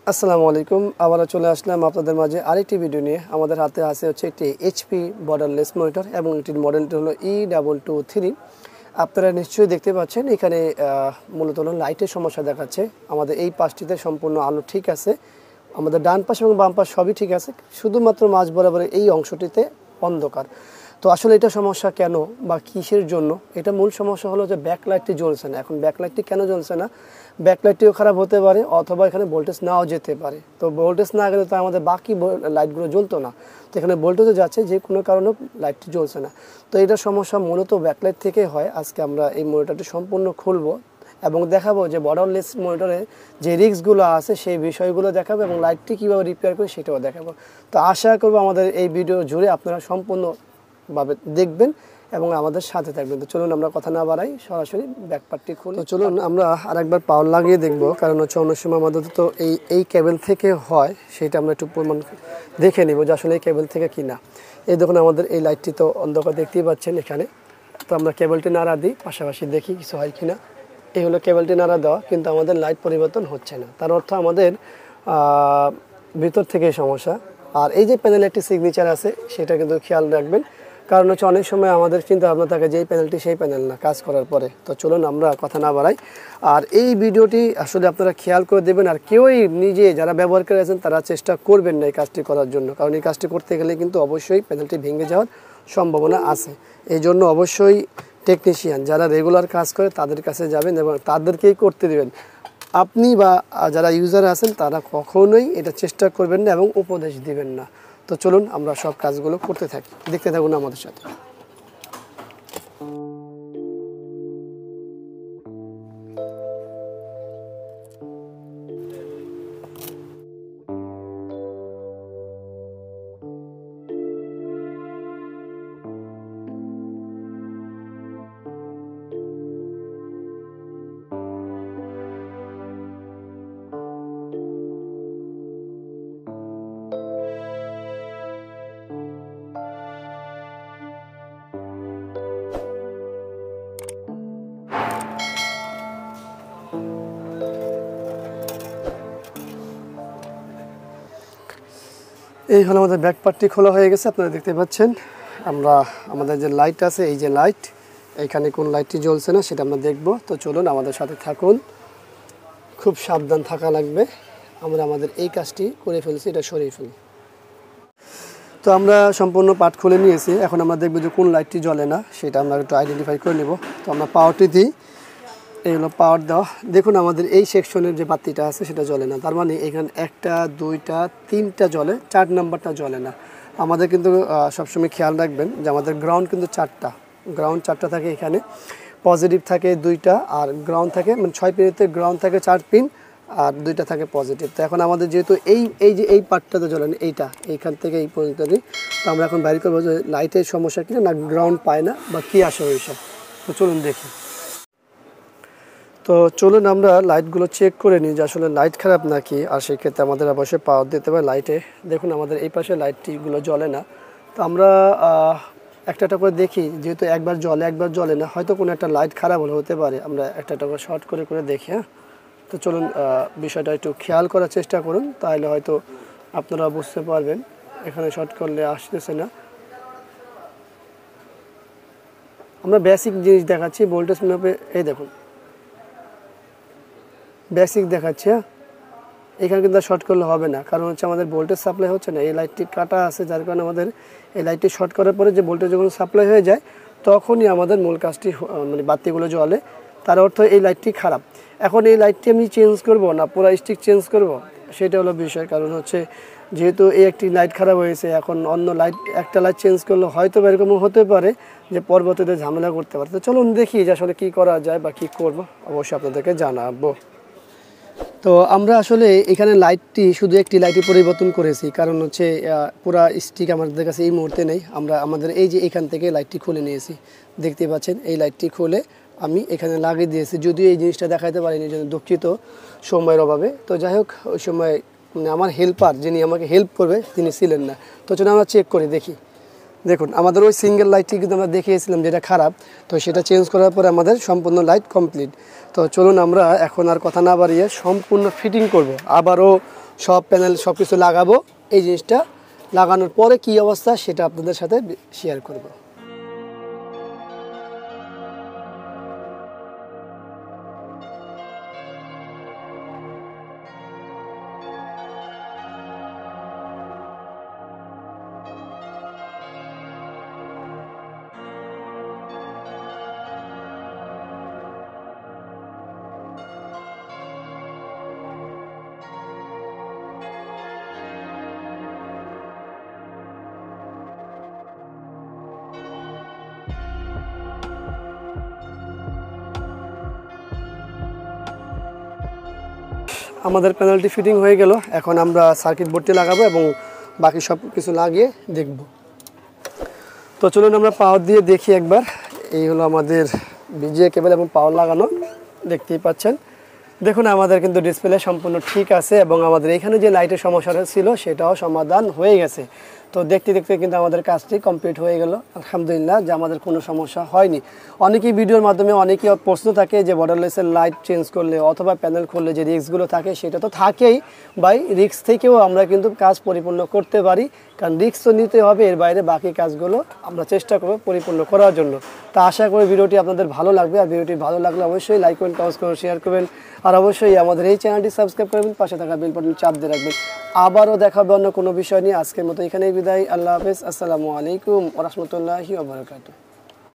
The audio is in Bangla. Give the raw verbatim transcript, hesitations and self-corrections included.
আসসালামু আলাইকুম আবারো চলে আসলাম আপনাদের মাঝে আরেকটি ভিডিও নিয়ে। আমাদের হাতে আছে হচ্ছে একটি এইচপি বর্ডারলেস মনিটর এবং এটির মডেলটি হলো ই টু টু থ্রি। আপনারা নিশ্চয়ই দেখতে পাচ্ছেন এখানে মূলত হলো লাইটের সমস্যা দেখাচ্ছে। আমাদের এই পাশটিতে সম্পূর্ণ আলো ঠিক আছে, আমাদের ডান পাশ এবং বাম পাশ সবই ঠিক আছে, শুধুমাত্র মাঝ বরাবর এই অংশটিতে অন্ধকার। তো আসলে এটা সমস্যা কেন বা কিসের জন্য? এটা মূল সমস্যা হলো যে ব্যাকলাইটটি জ্বলছে না। এখন ব্যাকলাইটটি কেন জ্বলছে না? ব্যাকলাইটটিও খারাপ হতে পারে অথবা এখানে ভোল্টেজ নাও যেতে পারে। তো ভোল্টেজ না গেলে তো আমাদের বাকি লাইটগুলো জ্বলতো না, তো এখানে ভোল্টেজও যাচ্ছে, যে কোনো কারণে লাইটটি জ্বলছে না। তো এটা সমস্যা মূলত ব্যাকলাইট থেকে হয়। আজকে আমরা এই মনিটরটি সম্পূর্ণ খুলবো এবং দেখাবো যে বর্ডারলেস মনিটরে যে রিস্কগুলো আছে সেই বিষয়গুলো দেখাবো এবং লাইটটি কীভাবে রিপেয়ার করে সেটাও দেখাবো। তো আশা করবো আমাদের এই ভিডিও জুড়ে আপনারা সম্পূর্ণ ভাবে দেখবেন এবং আমাদের সাথে থাকবেন। তো চলুন আমরা কথা না বাড়াই, সরাসরি ব্যাকপার্টটি খুলি। তো চলুন আমরা আরেকবার পাওয়ার লাগিয়ে দেখব, কারণ হচ্ছে অনেক সময় আমাদের তো এই এই কেবল থেকে হয়, সেটা আমরা একটু পরিমাণ দেখে নিব যে আসলে এই কেবল থেকে কিনা। এই দেখুন আমাদের এই লাইটটি তো অন্ধকার দেখতেই পাচ্ছেন এখানে। তো আমরা কেবলটি নাড়া দিই, পাশাপাশি দেখি কিছু হয় কিনা। এই হলো কেবলটি নাড়া দেওয়া, কিন্তু আমাদের লাইট পরিবর্তন হচ্ছে না, তার অর্থ আমাদের ভিতর থেকে সমস্যা। আর এই যে প্যানেলে একটি সিগনেচার আছে সেটা কিন্তু খেয়াল রাখবেন, কারণ হচ্ছে অনেক সময় আমাদের চিন্তা ভাবনা থাকে যে এই প্যানেলটি সেই প্যানেল না কাজ করার পরে। তো চলুন আমরা কথা না বাড়াই, আর এই ভিডিওটি আসলে আপনারা খেয়াল করে দেবেন। আর কেউই নিজে যারা ব্যবহার করে আছেন তারা চেষ্টা করবেন না এই কাজটি করার জন্য, কারণ এই কাজটি করতে গেলে কিন্তু অবশ্যই প্যানেলটি ভেঙে যাওয়ার সম্ভাবনা আছে। এই জন্য অবশ্যই টেকনিশিয়ান যারা রেগুলার কাজ করে তাদের কাছে যাবেন এবং তাদেরকেই করতে দেবেন। আপনি বা যারা ইউজার আছেন তারা কখনোই এটা চেষ্টা করবেন না এবং উপদেশ দিবেন না। তো চলুন আমরা সব কাজগুলো করতে থাকি, দেখতে থাকুন আমাদের সাথে। এই হলো আমাদের ব্যাক পার্টটি খোলা হয়ে গেছে, আপনারা দেখতে পাচ্ছেন। আমরা আমাদের যে লাইট আছে, এই যে লাইট, এইখানে কোন লাইটটি জ্বলছে না সেটা আমরা দেখব। তো চলুন আমাদের সাথে থাকুন, খুব সাবধান থাকা লাগবে। আমরা আমাদের এই কাজটি করে ফেলছি, এটা সরিয়ে ফেলি। তো আমরা সম্পূর্ণ পার্ট খুলে নিয়েছি, এখন আমরা দেখব যে কোন লাইটটি জ্বলে না সেটা আমরা একটু আইডেন্টিফাই করে নেব। তো আমরা পাওয়ারটি দিই, এই হলো পাওয়ার দেওয়া। দেখুন আমাদের এই সেকশনের যে বাতিটা আছে সেটা জ্বলে না, তার মানে এখানে একটা দুইটা তিনটা জ্বলে, চার নাম্বারটা জ্বলে না। আমাদের কিন্তু সবসময় খেয়াল রাখবেন যে আমাদের গ্রাউন্ড কিন্তু চারটা, গ্রাউন্ড চারটা থাকে, এখানে পজিটিভ থাকে দুইটা আর গ্রাউন্ড থাকে, মানে ছয় পিনেতে গ্রাউন্ড থাকে চার পিন আর দুইটা থাকে পজিটিভ। তো এখন আমাদের যেহেতু এই এই যে এই পার্টটাতে জ্বলে না, এইটা এইখান থেকে এই পর্যন্ত নেই, তো আমরা এখন বাইরে করবো যে লাইটের সমস্যা কিনা, না গ্রাউন্ড পায় না বা কী আসে ওইসব। তো চলুন দেখি। তো চলুন আমরা লাইটগুলো চেক করে নিই যে আসলে লাইট খারাপ নাকি, আর সেক্ষেত্রে আমাদের অবশ্যই পাওয়ার দিতে হবে লাইটে। দেখুন আমাদের এই পাশে লাইটটিগুলো জ্বলে না, তো আমরা একটা একটা করে দেখি, যেহেতু একবার জ্বলে একবার জ্বলে না, হয়তো কোনো একটা লাইট খারাপ হলে হতে পারে। আমরা একটা একটা করে শর্ট করে করে দেখি। হ্যাঁ, তো চলুন বিষয়টা একটু খেয়াল করার চেষ্টা করুন, তাহলে হয়তো আপনারা বুঝতে পারবেন। এখানে শর্ট করলে আসতেছে না। আমরা বেসিক জিনিস দেখাচ্ছি, ভোল্টেজ মেপে এই দেখুন বেসিক দেখাচ্ছে। এখানে কিন্তু শর্ট করলে হবে না, কারণ হচ্ছে আমাদের ভোল্টেজ সাপ্লাই হচ্ছে না, এই লাইটটি কাটা আছে, যার কারণে আমাদের এই লাইটটি শর্ট করার পরে যে ভোল্টেজ যখন সাপ্লাই হয়ে যায় তখনই আমাদের মূল কাজটি মানে বাতিগুলো জ্বলে, তার অর্থ এই লাইটটি খারাপ। এখন এই লাইটটি আমি চেঞ্জ করব না পুরো স্টিক চেঞ্জ করব, সেটা হলো বিষয়। কারণ হচ্ছে যেহেতু এই একটি লাইট খারাপ হয়েছে, এখন অন্য লাইট একটা লাইট চেঞ্জ করলে হয়তো এরকম হতে পারে যে পরবর্তীতে ঝামেলা করতে পারে। তো চলুন দেখি যে আসলে কী করা যায় বা কী করব, অবশ্যই আপনাদেরকে জানাবো। তো আমরা আসলে এখানে লাইটটি শুধু একটি লাইটই পরিবর্তন করেছি, কারণ হচ্ছে পুরা স্টিক আমাদের কাছে এই মুহূর্তে নেই। আমরা আমাদের এই যে এখান থেকে লাইটটি খুলে নিয়েছি, দেখতে পাচ্ছেন এই লাইটটি খুলে আমি এখানে লাগিয়ে দিয়েছি। যদিও এই জিনিসটা দেখাতে পারিনি, জন্য দুঃখিত সময়ের অভাবে। তো যাই হোক, ওই সময় মানে আমার হেল্পার যিনি আমাকে হেল্প করবে তিনি ছিলেন না। তো চলুন আমরা চেক করে দেখি। দেখুন আমাদের ওই সিঙ্গেল লাইটটি কিন্তু আমরা দেখিয়েছিলাম যেটা খারাপ, তো সেটা চেঞ্জ করার পরে আমাদের সম্পূর্ণ লাইট কমপ্লিট। তো চলুন আমরা এখন আর কথা না বাড়িয়ে সম্পূর্ণ ফিটিং করব, আবারও সব প্যানেল সব কিছু লাগাবো, এই জিনিসটা লাগানোর পরে কী অবস্থা সেটা আপনাদের সাথে শেয়ার করব। আমাদের প্যানেলটি ফিটিং হয়ে গেল, এখন আমরা সার্কিট বোর্ডটি লাগাবো এবং বাকি সব কিছু লাগিয়ে দেখব। তো চলুন আমরা পাওয়ার দিয়ে দেখি একবার। এই হলো আমাদের বিজিএ কেবল এবং পাওয়ার লাগানো, দেখতেই পাচ্ছেন। দেখুন আমাদের কিন্তু ডিসপ্লে সম্পূর্ণ ঠিক আছে এবং আমাদের এখানে যে লাইটের সমস্যাটা ছিল সেটাও সমাধান হয়ে গেছে। তো দেখতে দেখতে কিন্তু আমাদের কাজটি কমপ্লিট হয়ে গেল আলহামদুলিল্লাহ, যে আমাদের কোনো সমস্যা হয়নি। অনেকেই ভিডিওর মাধ্যমে অনেকেই প্রশ্ন থাকে যে বর্ডারলেসের লাইট চেঞ্জ করলে অথবা প্যানেল খুললে যে রিস্কগুলো থাকে সেটা তো থাকেই ভাই, রিস্ক থেকেও আমরা কিন্তু কাজ পরিপূর্ণ করতে পারি, কারণ রিস্ক তো নিতে হবে, এর বাইরে বাকি কাজগুলো আমরা চেষ্টা করব পরিপূর্ণ করার জন্য। তা আশা করি ভিডিওটি আপনাদের ভালো লাগবে, আর ভিডিওটি ভালো লাগলে অবশ্যই লাইক করুন, কমেন্ট করুন, শেয়ার করবেন, আর অবশ্যই আমাদের এই চ্যানেলটি সাবস্ক্রাইব করবেন, পাশে থাকা বেল বাটন চাপ দিয়ে রাখবেন। আবারও দেখাবে অন্য কোনো বিষয় নিয়ে। আজকের মতো এখানেই বিদায়, আল্লাহ হাফেজ, আসসালামু আলাইকুম ওয়া রাহমাতুল্লাহি ওয়া বারাকাতুহু।